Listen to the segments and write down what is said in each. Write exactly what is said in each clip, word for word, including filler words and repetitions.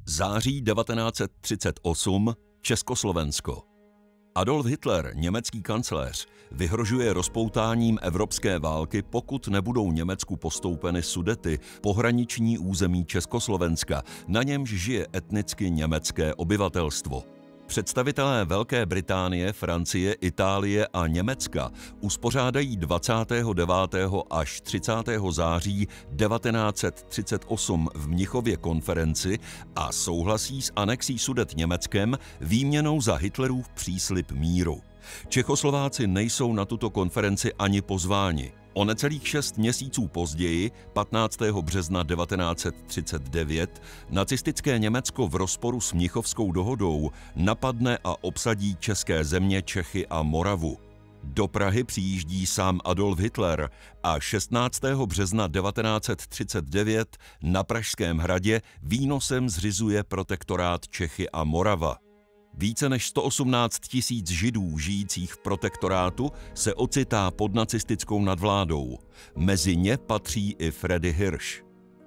Září devatenáct set třicet osm, Československo. Adolf Hitler, německý kancléř, vyhrožuje rozpoutáním evropské války, pokud nebudou Německu postoupeny Sudety, pohraniční území Československa, na němž žije etnicky německé obyvatelstvo. Představitelé Velké Británie, Francie, Itálie a Německa uspořádají dvacátého devátého až třicátého září devatenáct set třicet osm v Mnichově konferenci a souhlasí s anexí Sudet Německem výměnou za Hitlerův příslib míru. Čechoslováci nejsou na tuto konferenci ani pozváni. O necelých šest měsíců později, patnáctého března devatenáct set třicet devět, nacistické Německo v rozporu s Mnichovskou dohodou napadne a obsadí české země Čechy a Moravu. Do Prahy přijíždí sám Adolf Hitler a šestnáctého března devatenáct set třicet devět na Pražském hradě výnosem zřizuje protektorát Čechy a Morava. Více než sto osmnáct tisíc Židů žijících v protektorátu se ocitá pod nacistickou nadvládou. Mezi ně patří i Freddy Hirsch.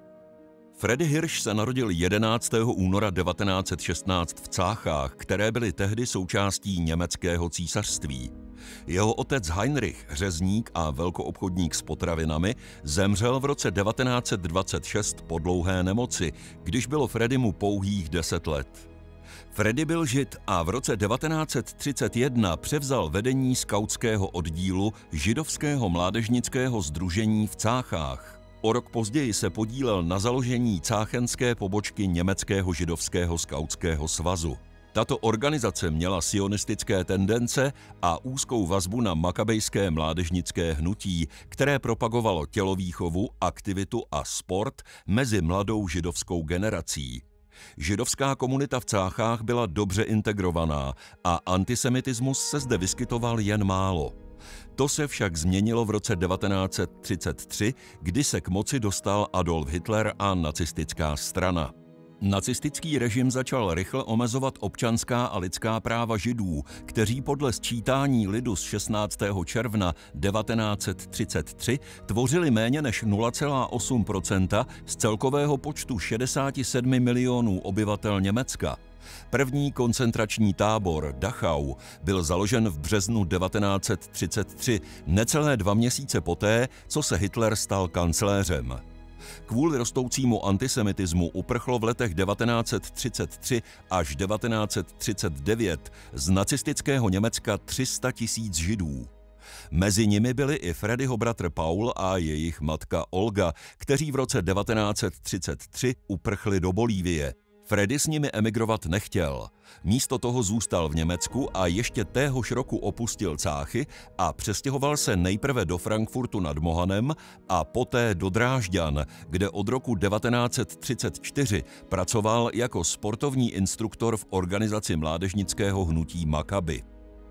Freddy Hirsch se narodil jedenáctého února devatenáct set šestnáct v Cáchách, které byly tehdy součástí německého císařství. Jeho otec Heinrich, řezník a velkoobchodník s potravinami, zemřel v roce devatenáct set dvacet šest po dlouhé nemoci, když bylo Freddymu pouhých deset let. Freddy byl Žid a v roce devatenáct set třicet jedna převzal vedení skautského oddílu židovského mládežnického sdružení v Cáchách. O rok později se podílel na založení cáchenské pobočky Německého židovského skautského svazu. Tato organizace měla sionistické tendence a úzkou vazbu na makabejské mládežnické hnutí, které propagovalo tělovýchovu, aktivitu a sport mezi mladou židovskou generací. Židovská komunita v Cáchách byla dobře integrovaná a antisemitismus se zde vyskytoval jen málo. To se však změnilo v roce devatenáct set třicet tři, kdy se k moci dostal Adolf Hitler a nacistická strana. Nacistický režim začal rychle omezovat občanská a lidská práva Židů, kteří podle sčítání lidu z šestnáctého června devatenáct set třicet tři tvořili méně než nula celá osm procenta z celkového počtu šedesáti sedmi milionů obyvatel Německa. První koncentrační tábor Dachau byl založen v březnu devatenáct set třicet tři, necelé dva měsíce poté, co se Hitler stal kancléřem. Kvůli rostoucímu antisemitismu uprchlo v letech devatenáct set třicet tři až devatenáct set třicet devět z nacistického Německa tři sta tisíc Židů. Mezi nimi byli i Freddyho bratr Paul a jejich matka Olga, kteří v roce devatenáct set třicet tři uprchli do Bolívie. Freddy s nimi emigrovat nechtěl. Místo toho zůstal v Německu a ještě téhož roku opustil Cáchy a přestěhoval se nejprve do Frankfurtu nad Mohanem a poté do Drážďan, kde od roku devatenáct set třicet čtyři pracoval jako sportovní instruktor v organizaci mládežnického hnutí Makabi.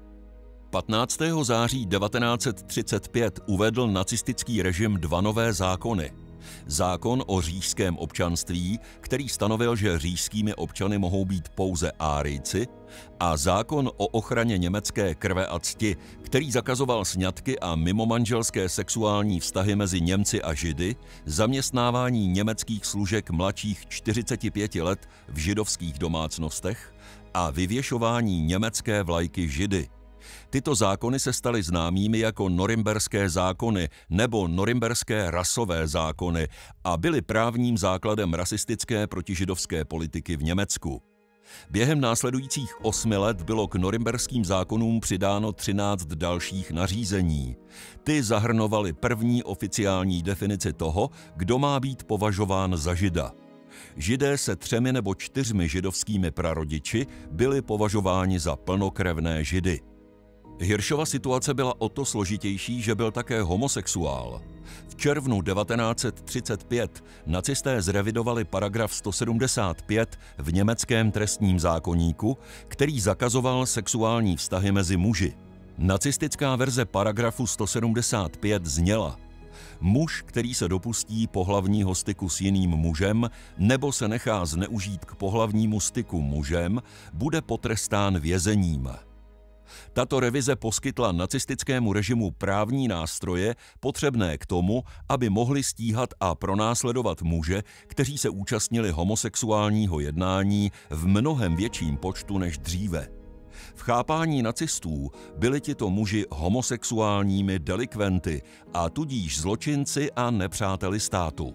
patnáctého září devatenáct set třicet pět uvedl nacistický režim dva nové zákony. Zákon o říšském občanství, který stanovil, že říšskými občany mohou být pouze Árijci, a zákon o ochraně německé krve a cti, který zakazoval sňatky a mimomanželské sexuální vztahy mezi Němci a Židy, zaměstnávání německých služek mladších čtyřiceti pěti let v židovských domácnostech a vyvěšování německé vlajky Židy. Tyto zákony se staly známými jako norimberské zákony nebo norimberské rasové zákony a byly právním základem rasistické protižidovské politiky v Německu. Během následujících osmi let bylo k norimberským zákonům přidáno třináct dalších nařízení. Ty zahrnovaly první oficiální definici toho, kdo má být považován za Žida. Židé se třemi nebo čtyřmi židovskými prarodiči byli považováni za plnokrevné Židy. Hirschova situace byla o to složitější, že byl také homosexuál. V červnu devatenáct set třicet pět nacisté zrevidovali paragraf sto sedmdesát pět v německém trestním zákoníku, který zakazoval sexuální vztahy mezi muži. Nacistická verze paragrafu sto sedmdesát pět zněla: muž, který se dopustí pohlavního styku s jiným mužem nebo se nechá zneužít k pohlavnímu styku mužem, bude potrestán vězením. Tato revize poskytla nacistickému režimu právní nástroje potřebné k tomu, aby mohli stíhat a pronásledovat muže, kteří se účastnili homosexuálního jednání v mnohem větším počtu než dříve. V chápání nacistů byli tito muži homosexuálními delikventy a tudíž zločinci a nepřáteli státu.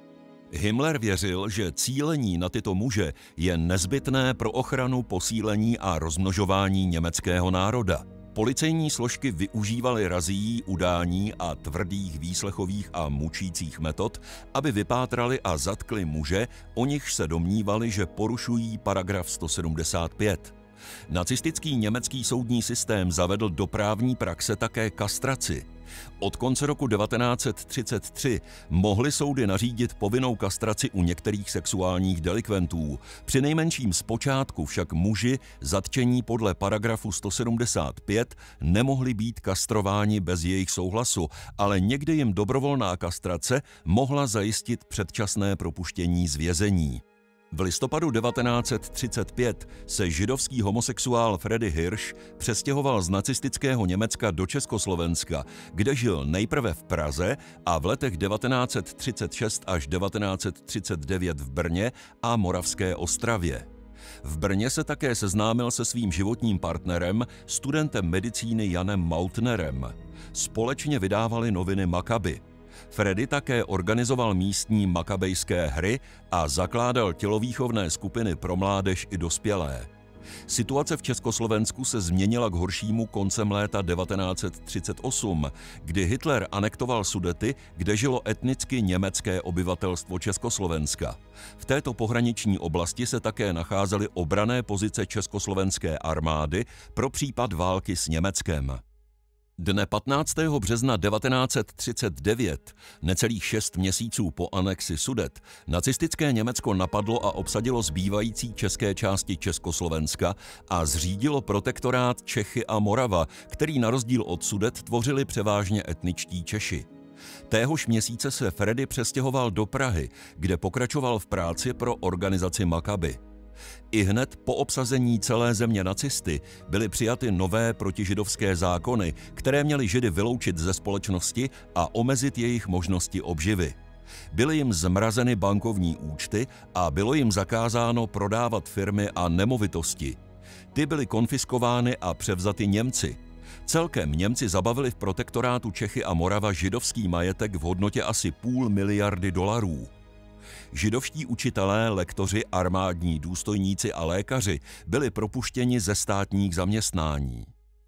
Himmler věřil, že cílení na tyto muže je nezbytné pro ochranu, posílení a rozmnožování německého národa. Policejní složky využívaly razií, udání a tvrdých výslechových a mučících metod, aby vypátrali a zatkli muže, o nichž se domnívali, že porušují paragraf sto sedmdesát pět. Nacistický německý soudní systém zavedl do právní praxe také kastraci. Od konce roku devatenáct set třicet tři mohly soudy nařídit povinnou kastraci u některých sexuálních delikventů. Přinejmenším zpočátku však muži zatčení podle paragrafu sto sedmdesát pět nemohli být kastrováni bez jejich souhlasu, ale někdy jim dobrovolná kastrace mohla zajistit předčasné propuštění z vězení. V listopadu devatenáct set třicet pět se židovský homosexuál Freddy Hirsch přestěhoval z nacistického Německa do Československa, kde žil nejprve v Praze a v letech devatenáct set třicet šest až devatenáct set třicet devět v Brně a Moravské Ostravě. V Brně se také seznámil se svým životním partnerem, studentem medicíny Janem Mautnerem. Společně vydávali noviny Makabi. Freddy také organizoval místní makabejské hry a zakládal tělovýchovné skupiny pro mládež i dospělé. Situace v Československu se změnila k horšímu koncem léta devatenáct set třicet osm, kdy Hitler anektoval Sudety, kde žilo etnicky německé obyvatelstvo Československa. V této pohraniční oblasti se také nacházely obranné pozice československé armády pro případ války s Německem. Dne patnáctého března devatenáct set třicet devět, necelých šest měsíců po anexi Sudet, nacistické Německo napadlo a obsadilo zbývající české části Československa a zřídilo protektorát Čechy a Morava, který na rozdíl od Sudet tvořili převážně etničtí Češi. Téhož měsíce se Freddy přestěhoval do Prahy, kde pokračoval v práci pro organizaci Makabi. Ihned po obsazení celé země nacisty byly přijaty nové protižidovské zákony, které měly Židy vyloučit ze společnosti a omezit jejich možnosti obživy. Byly jim zmrazeny bankovní účty a bylo jim zakázáno prodávat firmy a nemovitosti. Ty byly konfiskovány a převzaty Němci. Celkem Němci zabavili v protektorátu Čechy a Morava židovský majetek v hodnotě asi půl miliardy dolarů. Židovští učitelé, lektoři, armádní důstojníci a lékaři byli propuštěni ze státních zaměstnání.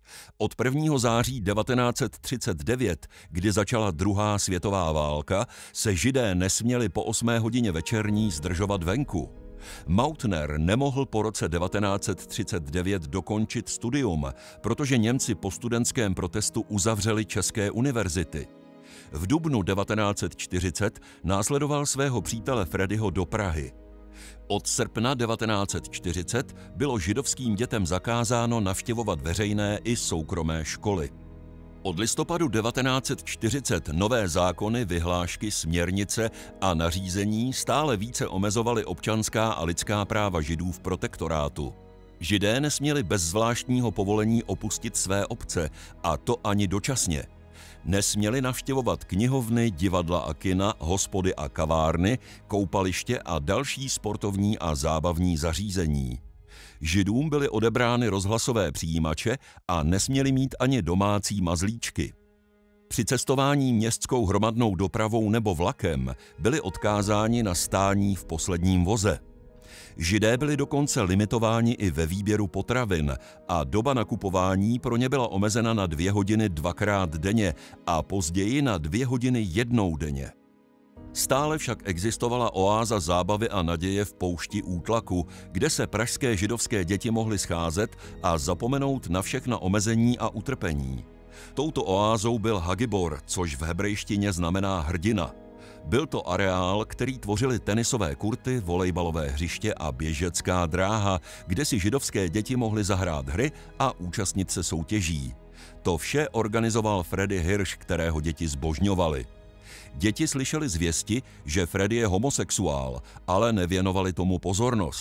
Od prvního září devatenáct set třicet devět, kdy začala druhá světová válka, se Židé nesměli po osmé hodině večerní zdržovat venku. Mautner nemohl po roce devatenáct set třicet devět dokončit studium, protože Němci po studentském protestu uzavřeli české univerzity. V dubnu devatenáct set čtyřicet následoval svého přítele Freddyho do Prahy. Od srpna devatenáct set čtyřicet bylo židovským dětem zakázáno navštěvovat veřejné i soukromé školy. Od listopadu devatenáct set čtyřicet nové zákony, vyhlášky, směrnice a nařízení stále více omezovaly občanská a lidská práva Židů v protektorátu. Židé nesměli bez zvláštního povolení opustit své obce, a to ani dočasně. Nesměli navštěvovat knihovny, divadla a kina, hospody a kavárny, koupaliště a další sportovní a zábavní zařízení. Židům byly odebrány rozhlasové přijímače a nesměli mít ani domácí mazlíčky. Při cestování městskou hromadnou dopravou nebo vlakem byli odkázáni na stání v posledním voze. Židé byli dokonce limitováni i ve výběru potravin a doba nakupování pro ně byla omezena na dvě hodiny dvakrát denně a později na dvě hodiny jednou denně. Stále však existovala oáza zábavy a naděje v poušti Útlaku, kde se pražské židovské děti mohly scházet a zapomenout na všechna omezení a utrpení. Touto oázou byl Hagibor, což v hebrejštině znamená hrdina. Byl to areál, který tvořily tenisové kurty, volejbalové hřiště a běžecká dráha, kde si židovské děti mohly zahrát hry a účastnit se soutěží. To vše organizoval Freddy Hirsch, kterého děti zbožňovali. Děti slyšeli zvěsti, že Freddy je homosexuál, ale nevěnovali tomu pozornost.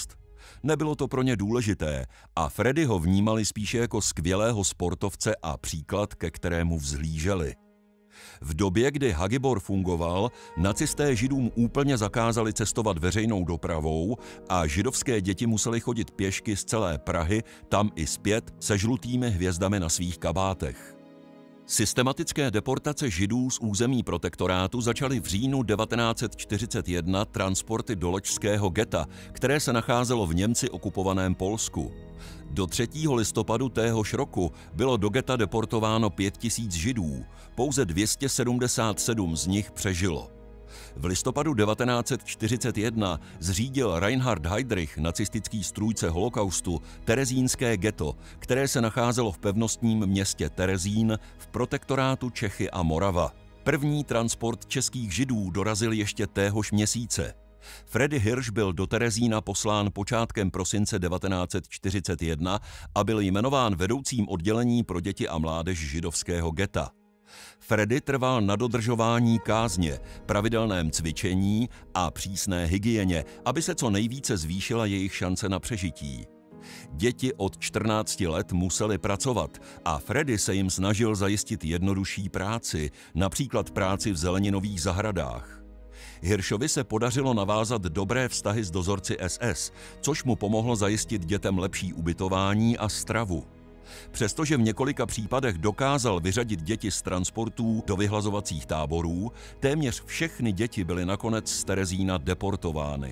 Nebylo to pro ně důležité a Freddy ho vnímali spíše jako skvělého sportovce a příklad, ke kterému vzhlíželi. V době, kdy Hagibor fungoval, nacisté Židům úplně zakázali cestovat veřejnou dopravou a židovské děti musely chodit pěšky z celé Prahy, tam i zpět, se žlutými hvězdami na svých kabátech. Systematické deportace Židů z území protektorátu začaly v říjnu devatenáct set čtyřicet jedna transporty do loďského geta, které se nacházelo v Němci okupovaném Polsku. Do třetího listopadu téhož roku bylo do geta deportováno pět tisíc Židů, pouze dvě stě sedmdesát sedm z nich přežilo. V listopadu devatenáct set čtyřicet jedna zřídil Reinhard Heydrich, nacistický strůjce holokaustu, terezínské ghetto, které se nacházelo v pevnostním městě Terezín v protektorátu Čechy a Morava. První transport českých Židů dorazil ještě téhož měsíce. Freddy Hirsch byl do Terezína poslán počátkem prosince devatenáct set čtyřicet jedna a byl jmenován vedoucím oddělení pro děti a mládež židovského geta. Freddy trval na dodržování kázně, pravidelném cvičení a přísné hygieně, aby se co nejvíce zvýšila jejich šance na přežití. Děti od čtrnácti let musely pracovat a Freddy se jim snažil zajistit jednodušší práci, například práci v zeleninových zahradách. Hirschovi se podařilo navázat dobré vztahy s dozorci S S, což mu pomohlo zajistit dětem lepší ubytování a stravu. Přestože v několika případech dokázal vyřadit děti z transportů do vyhlazovacích táborů, téměř všechny děti byly nakonec z Terezína deportovány.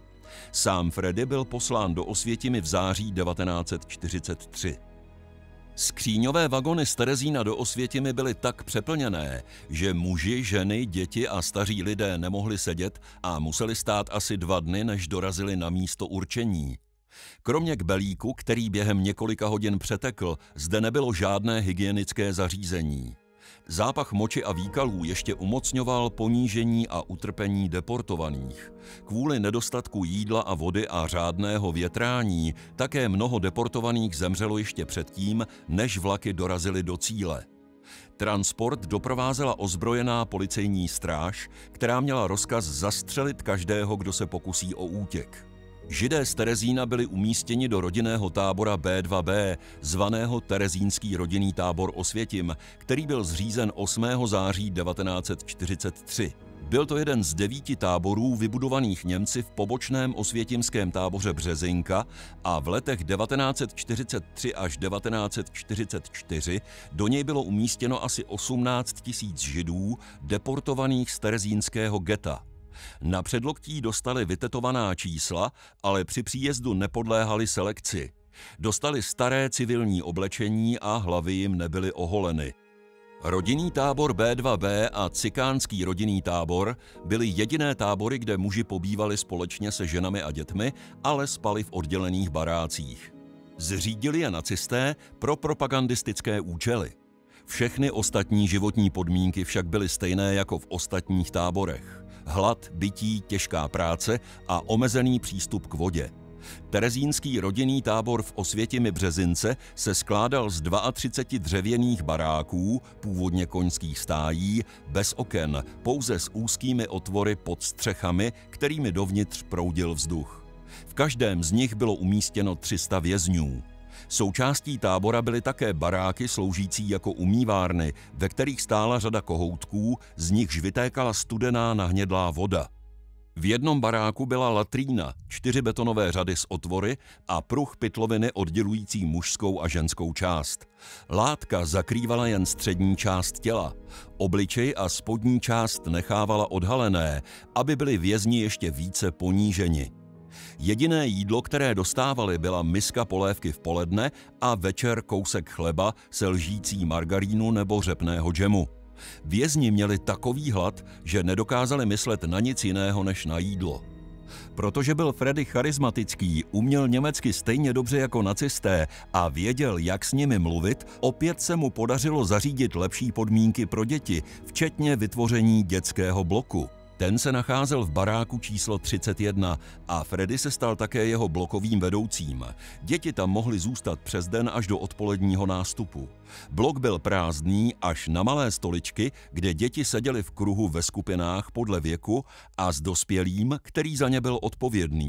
Sám Freddy byl poslán do Osvětimi v září devatenáct set čtyřicet tři. Skříňové vagony z Terezína do Osvětimi byly tak přeplněné, že muži, ženy, děti a staří lidé nemohli sedět a museli stát asi dva dny, než dorazili na místo určení. Kromě kbelíku, který během několika hodin přetekl, zde nebylo žádné hygienické zařízení. Zápach moči a výkalů ještě umocňoval ponížení a utrpení deportovaných. Kvůli nedostatku jídla a vody a řádného větrání také mnoho deportovaných zemřelo ještě předtím, než vlaky dorazily do cíle. Transport doprovázela ozbrojená policejní stráž, která měla rozkaz zastřelit každého, kdo se pokusí o útěk. Židé z Terezína byli umístěni do rodinného tábora B dva B, zvaného Terezínský rodinný tábor Osvětim, který byl zřízen osmého září devatenáct set čtyřicet tři. Byl to jeden z devíti táborů vybudovaných Němci v pobočném osvětimském táboře Březinka a v letech devatenáct set čtyřicet tři až devatenáct set čtyřicet čtyři do něj bylo umístěno asi osmnáct tisíc Židů deportovaných z terezínského geta. Na předloktí dostali vytetovaná čísla, ale při příjezdu nepodléhali selekci. Dostali staré civilní oblečení a hlavy jim nebyly oholeny. Rodinný tábor B dva B a cikánský rodinný tábor byly jediné tábory, kde muži pobývali společně se ženami a dětmi, ale spali v oddělených barácích. Zřídili je nacisté pro propagandistické účely. Všechny ostatní životní podmínky však byly stejné jako v ostatních táborech. Hlad, bytí, těžká práce a omezený přístup k vodě. Terezínský rodinný tábor v Osvětimi Březince se skládal z třiceti dvou dřevěných baráků, původně koňských stájí, bez oken, pouze s úzkými otvory pod střechami, kterými dovnitř proudil vzduch. V každém z nich bylo umístěno tři sta vězňů. Součástí tábora byly také baráky sloužící jako umývárny, ve kterých stála řada kohoutků, z nichž vytékala studená nahnědlá voda. V jednom baráku byla latrína, čtyři betonové řady s otvory a pruh pytloviny oddělující mužskou a ženskou část. Látka zakrývala jen střední část těla. Obličej a spodní část nechávala odhalené, aby byli vězni ještě více poníženi. Jediné jídlo, které dostávali, byla miska polévky v poledne a večer kousek chleba se lžící margarínu nebo řepného džemu. Vězni měli takový hlad, že nedokázali myslet na nic jiného než na jídlo. Protože byl Freddy charismatický, uměl německy stejně dobře jako nacisté a věděl, jak s nimi mluvit, opět se mu podařilo zařídit lepší podmínky pro děti, včetně vytvoření dětského bloku. Ten se nacházel v baráku číslo třicet jedna a Freddy se stal také jeho blokovým vedoucím. Děti tam mohly zůstat přes den až do odpoledního nástupu. Blok byl prázdný až na malé stoličky, kde děti seděly v kruhu ve skupinách podle věku a s dospělým, který za ně byl odpovědný.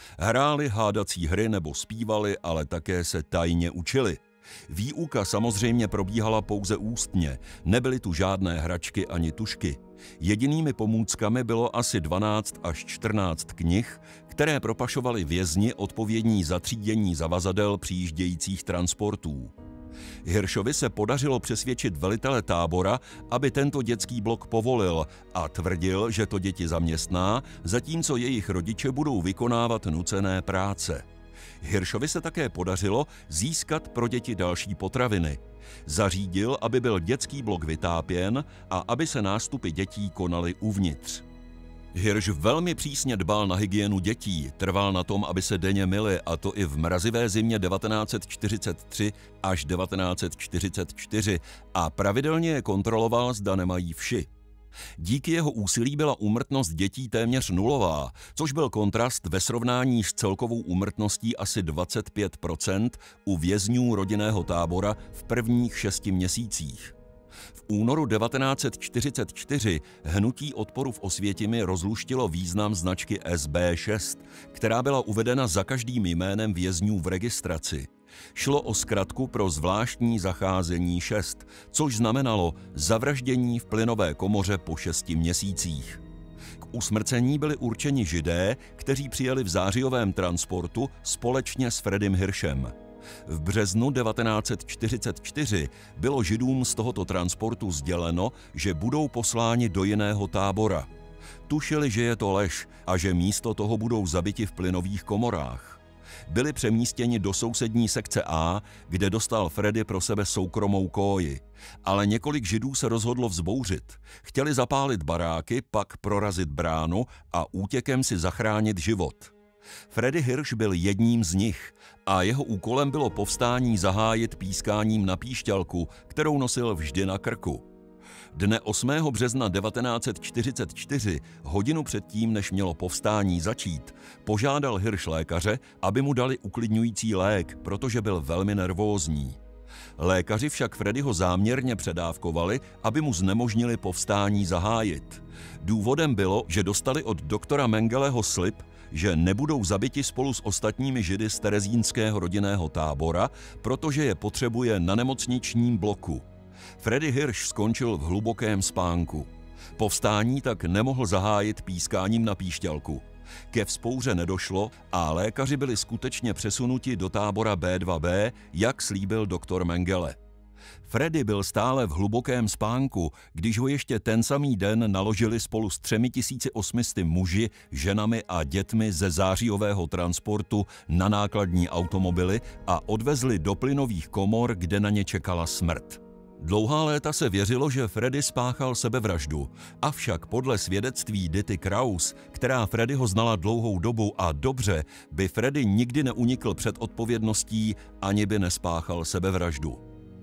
Hráli hádací hry nebo zpívali, ale také se tajně učili. Výuka samozřejmě probíhala pouze ústně, nebyly tu žádné hračky ani tužky. Jedinými pomůckami bylo asi dvanáct až čtrnáct knih, které propašovali vězni odpovědní za třídění zavazadel přijíždějících transportů. Hirschovi se podařilo přesvědčit velitele tábora, aby tento dětský blok povolil, a tvrdil, že to děti zaměstná, zatímco jejich rodiče budou vykonávat nucené práce. Hirschovi se také podařilo získat pro děti další potraviny. Zařídil, aby byl dětský blok vytápěn a aby se nástupy dětí konaly uvnitř. Hirsch velmi přísně dbal na hygienu dětí, trval na tom, aby se denně myly, a to i v mrazivé zimě devatenáct set čtyřicet tři až devatenáct set čtyřicet čtyři, a pravidelně je kontroloval, zda nemají vši. Díky jeho úsilí byla úmrtnost dětí téměř nulová, což byl kontrast ve srovnání s celkovou úmrtností asi dvacet pět procent u vězňů rodinného tábora v prvních šesti měsících. V únoru devatenáct set čtyřicet čtyři hnutí odporu v Osvětimi rozluštilo význam značky S B šest, která byla uvedena za každým jménem vězňů v registraci. Šlo o zkratku pro zvláštní zacházení šest, což znamenalo zavraždění v plynové komoře po šesti měsících. K usmrcení byli určeni Židé, kteří přijeli v zářijovém transportu společně s Freddym Hirschem. V březnu devatenáct set čtyřicet čtyři bylo Židům z tohoto transportu sděleno, že budou posláni do jiného tábora. Tušili, že je to lež a že místo toho budou zabiti v plynových komorách. Byli přemístěni do sousední sekce A, kde dostal Freddy pro sebe soukromou koji. Ale několik Židů se rozhodlo vzbouřit. Chtěli zapálit baráky, pak prorazit bránu a útěkem si zachránit život. Freddy Hirsch byl jedním z nich a jeho úkolem bylo povstání zahájit pískáním na píšťalku, kterou nosil vždy na krku. Dne osmého března devatenáct set čtyřicet čtyři, hodinu předtím, než mělo povstání začít, požádal Hirsch lékaře, aby mu dali uklidňující lék, protože byl velmi nervózní. Lékaři však Freddyho záměrně předávkovali, aby mu znemožnili povstání zahájit. Důvodem bylo, že dostali od doktora Mengeleho slib, že nebudou zabiti spolu s ostatními Židy z terezínského rodinného tábora, protože je potřebuje na nemocničním bloku. Freddy Hirsch skončil v hlubokém spánku. Povstání tak nemohl zahájit pískáním na píšťalku. Ke vzpouře nedošlo a lékaři byli skutečně přesunuti do tábora B dva B, jak slíbil doktor Mengele. Freddy byl stále v hlubokém spánku, když ho ještě ten samý den naložili spolu s třemi tisíci osmi sty muži, ženami a dětmi ze zářijového transportu na nákladní automobily a odvezli do plynových komor, kde na ně čekala smrt. Dlouhá léta se věřilo, že Freddy spáchal sebevraždu, avšak podle svědectví Dity Kraus, která Freddyho znala dlouhou dobu a dobře, by Freddy nikdy neunikl před odpovědností ani by nespáchal sebevraždu.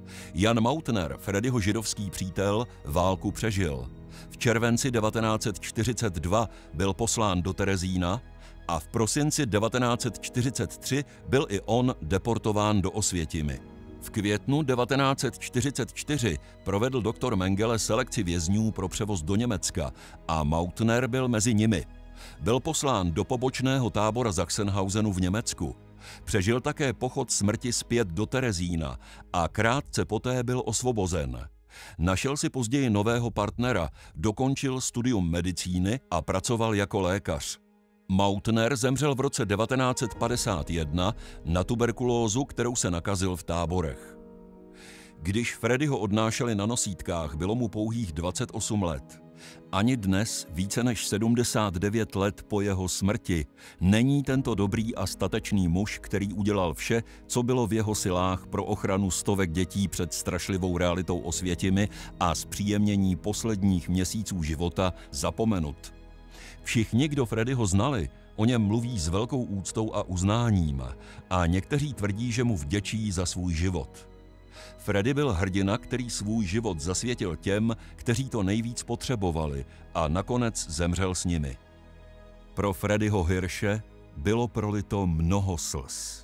Jan Mautner, Freddyho židovský přítel, válku přežil. V červenci devatenáct set čtyřicet dva byl poslán do Terezína a v prosinci devatenáct set čtyřicet tři byl i on deportován do Osvětimi. V květnu devatenáct set čtyřicet čtyři provedl doktor Mengele selekci vězňů pro převoz do Německa a Mautner byl mezi nimi. Byl poslán do pobočného tábora Sachsenhausenu v Německu. Přežil také pochod smrti zpět do Terezína a krátce poté byl osvobozen. Našel si později nového partnera, dokončil studium medicíny a pracoval jako lékař. Mautner zemřel v roce devatenáct set padesát jedna na tuberkulózu, kterou se nakazil v táborech. Když Freddyho odnášeli na nosítkách, bylo mu pouhých dvacet osm let. Ani dnes, více než sedmdesát devět let po jeho smrti, není tento dobrý a statečný muž, který udělal vše, co bylo v jeho silách pro ochranu stovek dětí před strašlivou realitou Osvětimi a zpříjemnění posledních měsíců života, zapomenut. Všichni, kdo Freddyho znali, o něm mluví s velkou úctou a uznáním a někteří tvrdí, že mu vděčí za svůj život. Freddy byl hrdina, který svůj život zasvětil těm, kteří to nejvíc potřebovali a nakonec zemřel s nimi. Pro Freddyho Hirsche bylo prolito mnoho slz.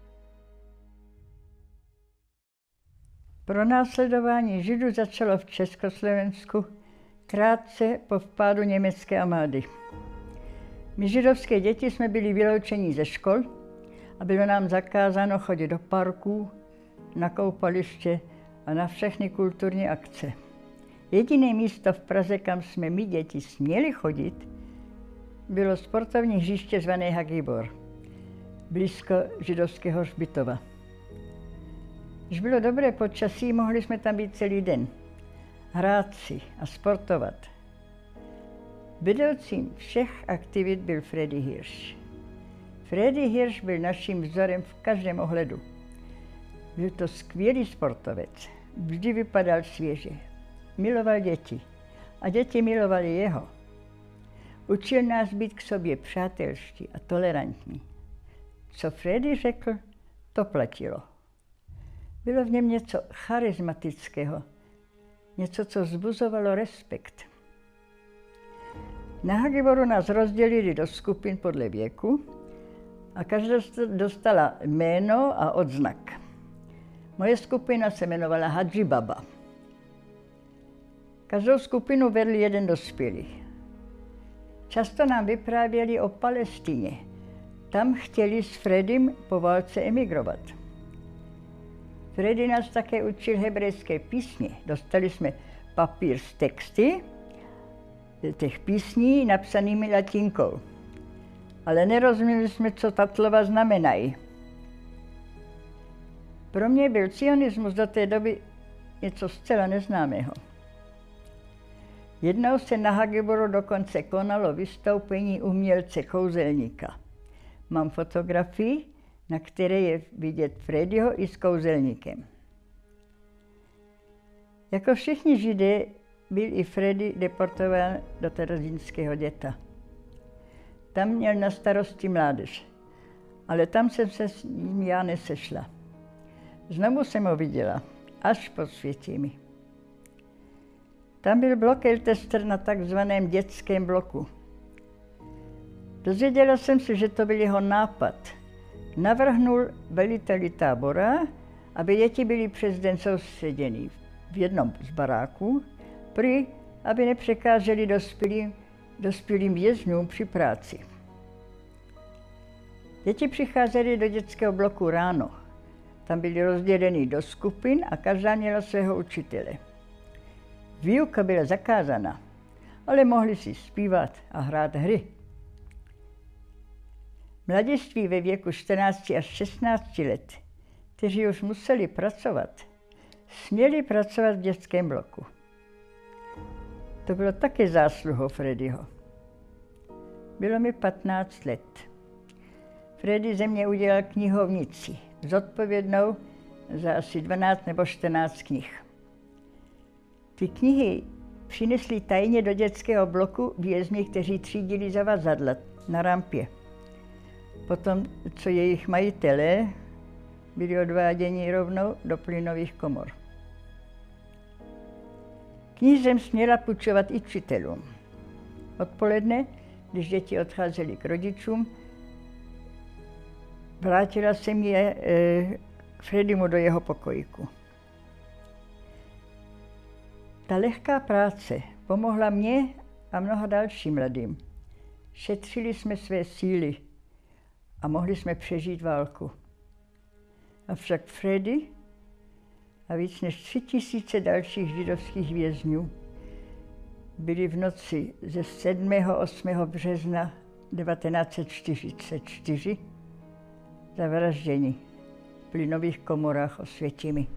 Pronásledování Židů začalo v Československu krátce po vpádu německé armády. My židovské děti jsme byli vyloučeni ze škol a bylo nám zakázáno chodit do parků, na koupaliště a na všechny kulturní akce. Jediné místo v Praze, kam jsme my děti směli chodit, bylo sportovní hřiště zvané Hagibor, blízko židovského hřbitova. Když bylo dobré počasí, mohli jsme tam být celý den, hrát si a sportovat. Vedoucím všech aktivit byl Freddy Hirsch. Freddy Hirsch byl naším vzorem v každém ohledu. Byl to skvělý sportovec, vždy vypadal svěže, miloval děti a děti milovali jeho. Učil nás být k sobě přátelští a tolerantní. Co Freddy řekl, to platilo. Bylo v něm něco charismatického, něco, co vzbuzovalo respekt. Na Hagiboru nás rozdělili do skupin podle věku a každá dostala jméno a odznak. Moje skupina se jmenovala Hadži Baba. Každou skupinu vedl jeden dospělý. Často nám vyprávěli o Palestině. Tam chtěli s Freddym po válce emigrovat. Freddy nás také učil hebrejské písně. Dostali jsme papír s texty těch písní napsanými latinkou. Ale nerozuměli jsme, co ta slova znamenají. Pro mě byl sionismus do té doby něco zcela neznámého. Jednou se na Hagiboru dokonce konalo vystoupení umělce kouzelníka. Mám fotografii, na které je vidět Freddyho i s kouzelníkem. Jako všichni Židé byl i Freddy deportován do terezínského getta. Tam měl na starosti mládež, ale tam jsem se s ním já nesešla. Znovu jsem ho viděla, až po Světimi. Tam byl blokeltester na takzvaném dětském bloku. Dozvěděla jsem se, že to byl jeho nápad. Navrhnul veliteli tábora, aby děti byly přes den soustředěny v jednom z baráků, prý, aby nepřekáželi dospělým, dospělým vězňům při práci. Děti přicházely do dětského bloku ráno. Tam byly rozděleny do skupin a každá měla svého učitele. Výuka byla zakázána, ale mohli si zpívat a hrát hry. Mladiství ve věku čtrnácti až šestnácti let, kteří už museli pracovat, směli pracovat v dětském bloku. To bylo také zásluhou Freddyho. Bylo mi patnáct let. Freddy ze mě udělal knihovnici, zodpovědnou za asi dvanáct nebo čtrnáct knih. Ty knihy přinesli tajně do dětského bloku vězni, kteří třídili zavazadla na rampě. Potom, co jejich majitelé byli odváděni rovnou do plynových komor. Knihy jsem směla půjčovat i učitelům. Odpoledne, když děti odcházely k rodičům, vrátila jsem je e, k Freddymu do jeho pokojíku. Ta lehká práce pomohla mně a mnoha dalším mladým. Šetřili jsme své síly a mohli jsme přežít válku. Avšak Freddy a víc než tři tisíce dalších židovských vězňů byli v noci ze sedmého a osmého března devatenáct set čtyřicet čtyři zavražděni v plynových komorách Osvětimi.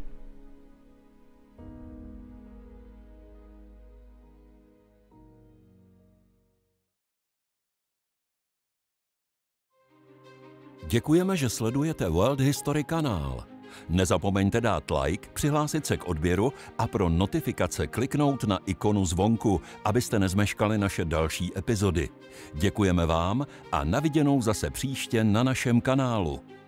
Děkujeme, že sledujete World History kanál. Nezapomeňte dát like, přihlásit se k odběru a pro notifikace kliknout na ikonu zvonku, abyste nezmeškali naše další epizody. Děkujeme vám a na viděnou zase příště na našem kanálu.